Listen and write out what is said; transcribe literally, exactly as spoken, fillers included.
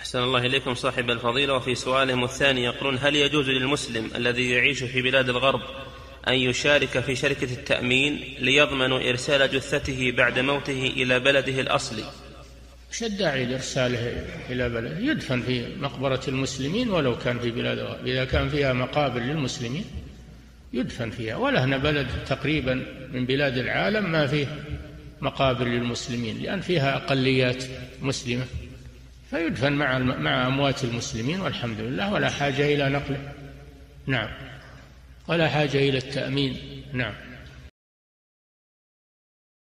أحسن الله إليكم صاحب الفضيلة. وفي سؤالهم الثاني يقولون: هل يجوز للمسلم الذي يعيش في بلاد الغرب أن يشارك في شركة التأمين ليضمن إرسال جثته بعد موته إلى بلده الأصلي؟ مش الداعي لإرساله إلى بلده، يدفن في مقبرة المسلمين ولو كان في بلاد الغرب، إذا كان فيها مقابر للمسلمين يدفن فيها. ولهنا بلد تقريبا من بلاد العالم ما فيه مقابر للمسلمين لأن فيها أقليات مسلمة، فيدفن مع مع أموات المسلمين والحمد لله، ولا حاجة إلى نقله. نعم، ولا حاجة إلى التأمين. نعم.